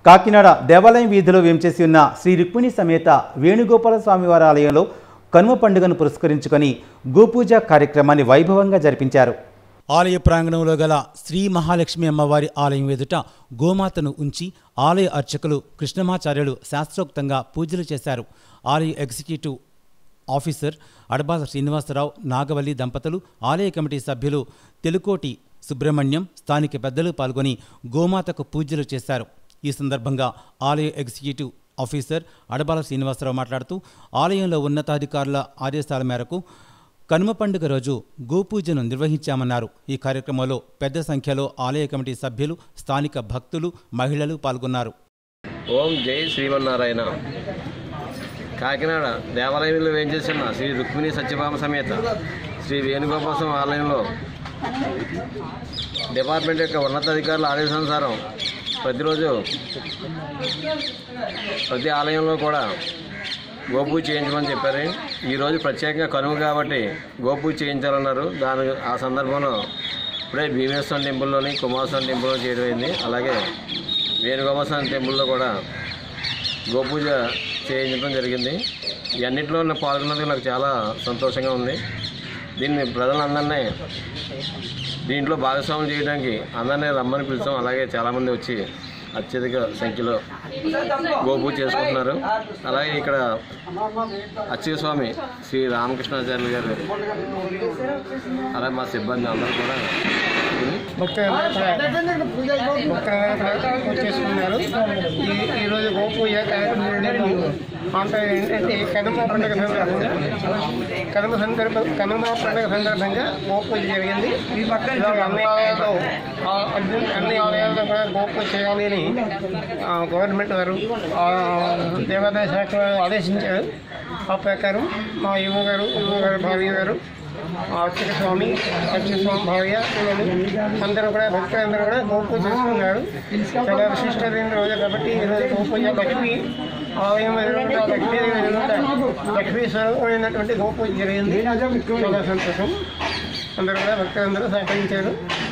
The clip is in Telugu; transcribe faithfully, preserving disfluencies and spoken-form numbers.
కాకినాడ దేవాలయం వీధిలో వేంచేసి ఉన్న శ్రీ రుక్మిణి సమేత వేణుగోపాల స్వామివారి ఆలయంలో కనుమ పండుగను పురస్కరించుకొని గోపూజ కార్యక్రమాన్ని వైభవంగా జరిపించారు. ఆలయ ప్రాంగణంలో గల శ్రీ మహాలక్ష్మి అమ్మవారి ఆలయం ఎదుట గోమాతను ఉంచి ఆలయ అర్చకులు కృష్ణమాచార్యులు శాస్త్రోక్తంగా పూజలు చేశారు. ఆలయ ఎగ్జిక్యూటివ్ ఆఫీసర్ అడబాల శ్రీనివాసరావు, నాగవల్లి దంపతులు, ఆలయ కమిటీ సభ్యులు తెలుకోటి సుబ్రహ్మణ్యం, స్థానిక పెద్దలు పాల్గొని గోమాతకు పూజలు చేశారు. ఈ సందర్భంగా ఆలయ ఎగ్జిక్యూటివ్ ఆఫీసర్ అడబాల శ్రీనివాసరావు మాట్లాడుతూ ఆలయంలో ఉన్నతాధికారుల ఆదేశాల మేరకు కనుమ పండుగ రోజు గోపూజను నిర్వహించామన్నారు. ఈ కార్యక్రమంలో పెద్ద సంఖ్యలో ఆలయ కమిటీ సభ్యులు, స్థానిక భక్తులు, మహిళలు పాల్గొన్నారు. ఓం జై శ్రీమన్నారాయణ. కాకినాడ దేవాలయంలో వేంచేసిన శ్రీ రుక్మిణి సత్యభామ సమేత శ్రీ వేణుగోపాల స్వామి ఆలయంలో డిపార్ట్మెంట్ యొక్క ఉన్నతాధికారుల ఆదేశానుసారం ప్రతిరోజు ప్రతి ఆలయంలో కూడా గోపూజ చేయించమని చెప్పారు. ఈరోజు ప్రత్యేకంగా కనుమ కాబట్టి గోపూజ చేయించాలన్నారు. దాని ఆ సందర్భంలో ఇప్పుడే భీమేశ్వరం టెంపుల్లోని కుమారస్వామి టెంపుల్లో చేయడం అయింది. అలాగే వేణుగోపాల స్వామి టెంపుల్లో కూడా గోపూజ చేయించడం జరిగింది. ఈ అన్నింటిలో పాల్గొన్నందుకు నాకు చాలా సంతోషంగా ఉంది. దీన్ని ప్రజలందరినీ దీంట్లో భాగస్వామ్యం చేయడానికి అందరినీ రమ్మని పిలుస్తాం. అలాగే చాలామంది వచ్చి అత్యధిక సంఖ్యలో గోపూజ చేసుకుంటున్నారు. అలాగే ఇక్కడ అచ్యుత స్వామి శ్రీ రామకృష్ణాచార్యులు గారు అలాగే మా సిబ్బంది అందరూ కూడా చేసుకున్నారు. ఈరోజు గోపూజ అంటే ఏంటంటే కనుమ పండుగ సందర్భంగా కనుమ సందర్భ కనుమ పండుగ సందర్భంగా గోపూజ జరిగింది. అన్ని ఆలయాల్లో అన్ని ఆలయాల్లో కూడా గోపూజ చేయాలి అని గవర్నమెంట్ వారు దేవాదాయ శాఖ ఆదేశించారు. ఆ ప్రకారం మా యువ గారు యువ గారు భార్య గారు అర్చక స్వామి అర్చక స్వామి భార్య పిల్లలు అందరూ కూడా భక్తులందరూ కూడా గోపూజ చేసుకున్నారు. చాలా విశిష్టమైన రోజు కాబట్టి ఈరోజు గోపూజ లక్ష్మి ఆలయం లక్ష్మీ లక్ష్మీ స్వరూపమైనటువంటి గోపూజ జరిగింది. చాలా సంతోషం. అందరూ కూడా భక్తులందరూ సహకరించారు.